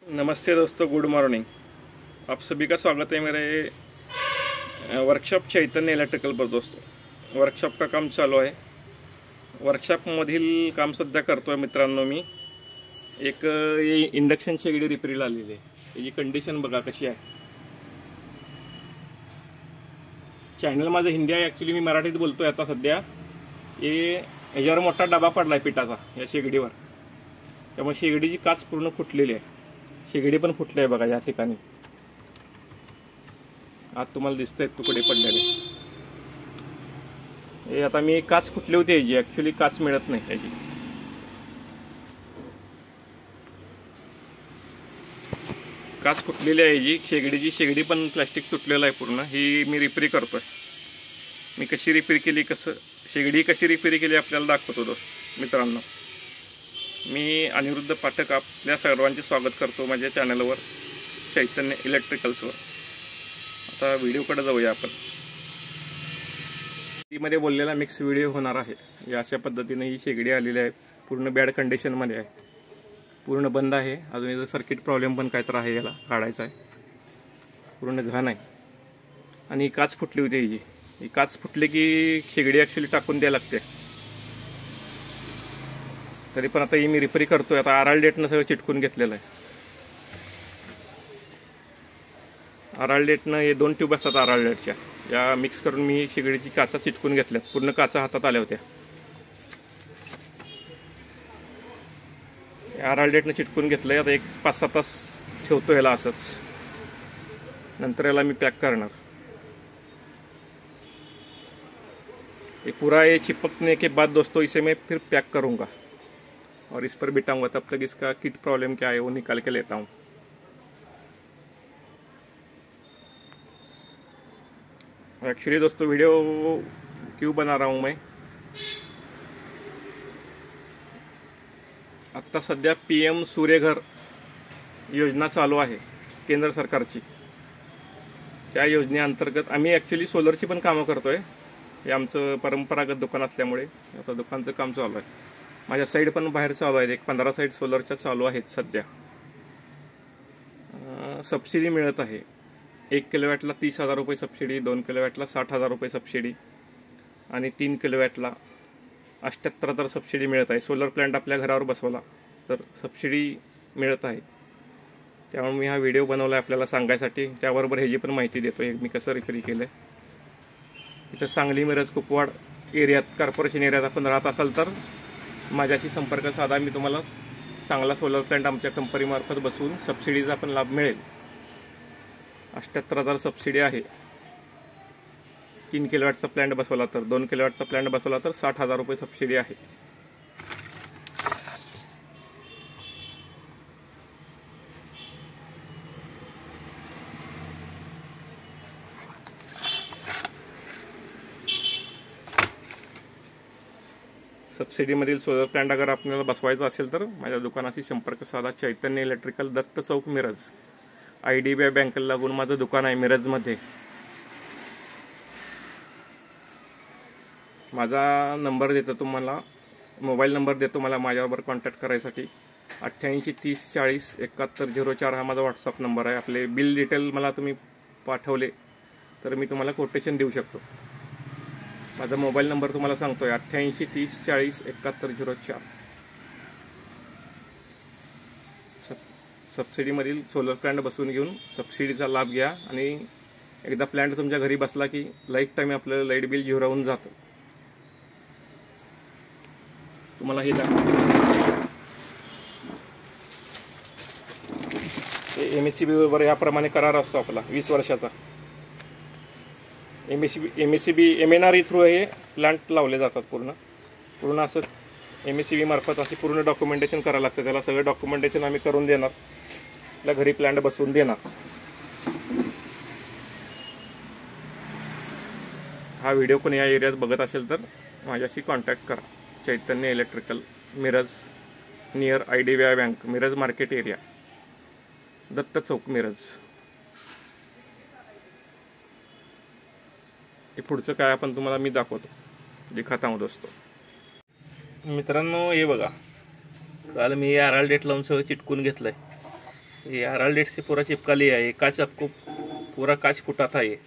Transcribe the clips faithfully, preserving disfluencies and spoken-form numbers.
नमस्ते दोस्तों, good morning. आप सभी का स्वागत है मेरे वर्कशॉप चैतन्य इलेक्ट्रिकल पर। दोस्तों, वर्कशॉप का काम चालू आहे। वर्कशॉपमधील काम सध्या करतोय मित्रांनो। मी एक इंडक्शन शेगडी रिपेरीला आलेली आहे। त्याची कंडिशन बघा कशी आहे। चॅनल माझं हिंदी आहे, ॲक्च्युली मी मराठीत बोलतोय आता सध्या। हे याच्यावर मोठा डबा पडलाय पिठाचा या शेगडीवर, त्यामुळे शेगडीची काच पूर्ण फुटलेली आहे। शेगडी पण फुटली आहे बघा या ठिकाणी। आज तुम्हाला दिसतंय तुकडे पडलेले। हे आता मी काच फुटली होती याची, ॲक्च्युली काच मिळत नाही याची। काच फुटलेली आहे याची शेगडीची। शेगडी पण प्लास्टिक तुटलेलं आहे पूर्ण। ही मी रिपेरी करतोय। मी कशी रिपेरी केली, कसं शेगडी कशी रिपेरी केली आपल्याला दाखवतो दोस्त मित्रांनो। मी अनिरुद्ध पाठक आपल्या सर्वांचे स्वागत करतो माझ्या चॅनलवर, चैतन्य इलेक्ट्रिकल्सवर। आता व्हिडिओकडे जाऊया आपण। मध्ये बोललेला मिक्स व्हिडिओ होणार आहे। या अशा पद्धतीने ही शेगडी आलेली आहे, पूर्ण बॅड कंडिशनमध्ये आहे, पूर्ण बंद आहे। अजून याचा सर्किट प्रॉब्लेम पण काहीतरी आहे, याला काढायचा आहे। पूर्ण घाण आहे आणि काच फुटली होती हिची। ही काच फुटली की शेगडी ॲक्च्युली टाकून द्यायला लागते। तरी पण आता ही मी रिपेरी करतोय। आता आर आर डेटनं सगळं चिटकून घेतलेलं आहे। आर आर डेटनं हे दोन ट्यूब असतात आर आर डेटच्या, या मिक्स करून मी शेगडीची काचा चिटकून घेतल्यात। पूर्ण काचा हातात आल्या होत्या। आर आर डेटनं चिटकून घेतलंय। आता एक पाच सहा तास ठेवतो याला असंच, नंतर याला मी पॅक करणार। ये पूरा ये चिपकने के बाद दोस्तों इसे मैं फिर पैक करूँगा और इस पर बिठाऊंगा। तब तक इसका किट प्रॉब्लम क्या है वो निकाल के लेता हूँ। एक्चुअली दोस्तों वीडियो क्यों बना रहा हूँ मैं, आता सध्या पी एम सूर्यघर योजना चालू आहे केंद्र सरकारची। त्या योजनेअंतर्गत आम्ही ॲक्च्युली सोलरची पण कामं करतोय। हे आमचं परंपरागत दुकान असल्यामुळे आता दुकानचं काम चालू आहे। माझ्या साईड पण बाहेर चालू आहेत, एक पंधरा साईड सोलरच्या चालू आहेत सध्या। सबसिडी मिळत आहे। एक किलोवॅटला तीस हजार रुपये सबसिडी, दोन किलोवॅटला साठ हजार रुपये सबसिडी आणि तीन किलोवॅटला अठ्ठ्याहत्तर हजार सबसिडी मिळत आहे। सोलर प्लॅन्ट आपल्या घरावर बसवला तर सबसिडी मिळत आहे। त्यामुळे मी हा व्हिडिओ बनवला आहे आपल्याला सांगायसाठी। त्याबरोबर ह्याची पण माहिती देतो आहे मी कसं रिपेरी केलं आहे। इथं सांगली मिरज कुपवाड एरियात, कॉर्पोरेशन एरियात आपण राहत असाल तर माझ्याशी संपर्क साधा। मी तुम्हाला चांगला सोलर प्लॅन्ट आमच्या कंपनीमार्फत बसवून सबसिडीचा पण लाभ मिळेल। अठ्ठ्याहत्तर हजार सबसिडी आहे। तीन किलोवॅटचा प्लॅन्ट बसवला तर, दोन किलोवॅटचा प्लॅन्ट बसवला तर साठ हजार रुपये सबसिडी आहे। सबसिडीमधील सोलर प्लॅन्ट अगर आपल्याला बसवायचा असेल तर माझ्या दुकानाशी संपर्क साधा। Chaitanya electrical, Datta Chowk, Miraj. I D B I बँकेला लागून माझं दुकान आहे मिरजमध्ये। माझा नंबर देतो तुम्हाला, मोबाईल नंबर देतो मला माझ्याबरोबर कॉन्टॅक्ट करायसाठी। अठ्ठ्याऐंशी तीस चाळीस एकाहत्तर झिरो चार हा माझा व्हॉट्सअप नंबर आहे। आपले बिल डिटेल मला तुम्ही पाठवले तर मी तुम्हाला कोटेशन देऊ शकतो। माझा मोबाईल नंबर तुम्हाला सांगतोय, अठ्ठ्याऐंशी तीस चाळीस एकाहत्तर झिरो चार। सब सबसिडीमधील सोलर प्लॅन्ट बसवून घेऊन सबसिडीचा लाभ घ्या आणि एकदा प्लॅन्ट तुमच्या घरी बसला की लाईफ टाईम आपलं लाईट बिल झिरो होऊन जातं। तुम्हाला हे एम एस सी बी बरोबर याप्रमाणे करार असतो आपला वीस वर्षाचा। M S C B M S C B M N R E through हे प्लांट लावले जातात। पूर्ण पूर्ण असं एम एस सी बी मार्फत अशी पूर्ण डॉक्युमेंटेशन करावं लागतं। त्याला सगळं डॉक्युमेंटेशन आम्ही करून देणार, आपल्या घरी प्लांट बसवून देणार। हा व्हिडिओ कोणी या एरियात बघत असेल तर माझ्याशी कॉन्टॅक्ट करा। Chaitanya electrical, Miraj, near I D B I bank, Miraj market area, Datta Chowk, Miraj. हे पुढचं काय आपण तुम्हाला मी दाखवतो, दिखाता हूं दोस्तों। मित्रांनो हे बघा, काल मी आर आर डेट लावून सगळं चिटकून घेतलंय। ये आरआर लेट से पूरा चिपका लिया है। कांच आपको पूरा कांच फूटा था। ये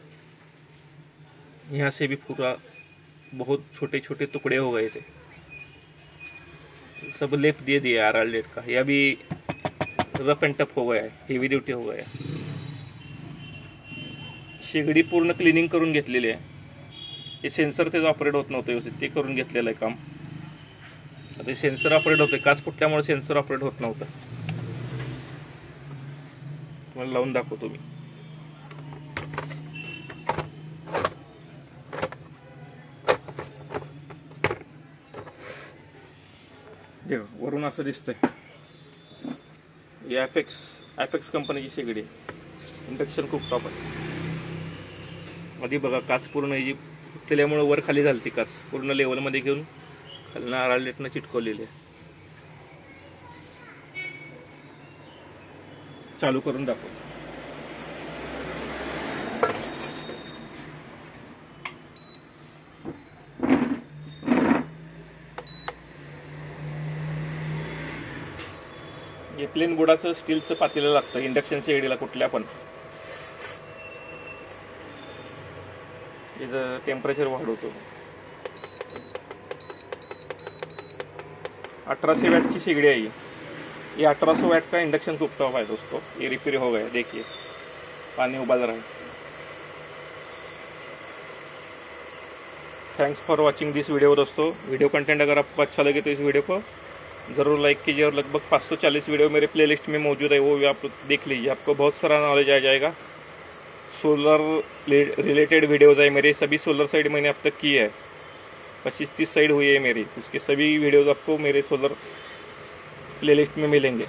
यहाँ से भी पूरा बहुत छोटे छोटे टुकड़े हो गए थे, सब लेप दे दिया आरआर लेट का। यह भी रफ एंड टफ हो गया है, हेवी ड्युटी हो गया। शेगडी पूर्ण क्लिनिंग करून घेतलेली आहे। हे सेन्सर तेच ऑपरेट होत नव्हते व्यवस्थित, ते करून घेतलेलं आहे काम। आता हे सेन्सर ऑपरेट होते, काच फुटल्यामुळे सेन्सर ऑपरेट होत नव्हतं। तुम्हाला लावून दाखवतो मी। देखो वरून असं दिसतंय। ही ॲपेक्स ॲपेक्स कंपनीची शेगडी इंडक्शन कुकटॉप आहे। मध्ये बघा काच पूर्ण ही फुटल्यामुळे वर खाली झाली, ती काच पूर्ण लेवलमध्ये घेऊन खालनं आरआर लेटनं चिटकवलेली आहे। चालू करून दाखव। हे प्लेन बुडाचं स्टीलचं पातेलं लागतं इंडक्शन शेगडीला कुठल्या पण। याचं टेम्परेचर वाढवतो। अठारह वैट की शेगड़ी है। ये अठारह सौ वैट का इंडक्शन कुकटॉप है दोस्तों। ये रिपेयर हो गया, देखिए पानी उबाल रहा है। Thanks for watching this video दोस्तों। वीडियो कंटेंट अगर आपको अच्छा लगे तो इस वीडियो को ज़रूर लाइक कीजिए और लगभग पाँच सौ चालीस वीडियो मेरे प्लेलिस्ट में मौजूद है, वो भी आप देख लीजिए। आपको बहुत सारा नॉलेज आ जाएगा। सोलर रिलेटेड वीडियोज़ है मेरे, सभी सोलर साइड मैंने अब तक की है। पच्चीस तीस साइड हुई है मेरी, उसके सभी वीडियोज़ आपको मेरे सोलर प्लेलिस्ट में मिलेंगे।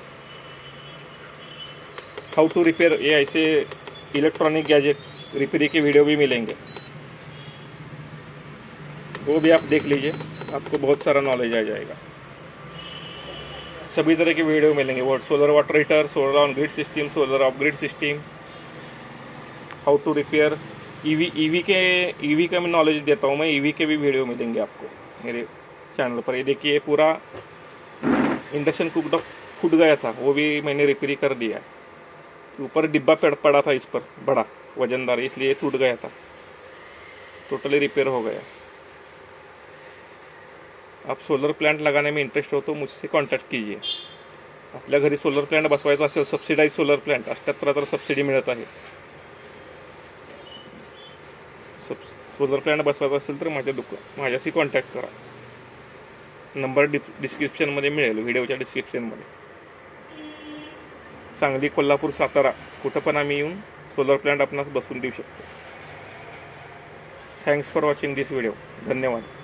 हाउ टू रिपेयर, ये ऐसे इलेक्ट्रॉनिक गैजेट रिपेयरिंग के वीडियो भी मिलेंगे, वो भी आप देख लीजिए। आपको बहुत सारा नॉलेज आ जाएगा। सभी तरह के वीडियो मिलेंगे, वो solar water heater, solar on grid system, solar off grid system, how to repair EV. EV के ईवी का मैं नॉलेज देता हूँ मैं, ईवी के भी वीडियो मिलेंगे आपको मेरे चैनल पर। ये देखिए पूरा इंडक्शन कुकटॉप फूट गया था, वो भी मैंने रिपेयर कर दिया। ऊपर डिब्बा पड़ पड़ा था इस पर बड़ा वजनदार, इसलिए टूट गया था, टोटली रिपेयर हो गया। आप सोलर प्लांट लगाने में इंटरेस्ट हो तो मुझसे कॉन्टॅक्ट कीजिए। आपल्या घरी सोलर प्लांट बसवायचा असेल, सबसिडाइज सोलर प्लांट अठ्ठ्याहत्तर हजार सबसिडी मिळत आहे। सब सोलर प्लांट बसवायचा असेल तर माझ्या दुकान माझ्याशी कॉन्टॅक्ट करा। नंबर डि डिस्क्रिप्शनमध्ये मिळेल, व्हिडिओच्या डिस्क्रिप्शनमध्ये। सांगली, कोल्हापूर, सातारा कुठं पण आम्ही येऊन सोलर प्लांट आपणास बसवून देऊ शकतो। Thanks for watching this video. धन्यवाद।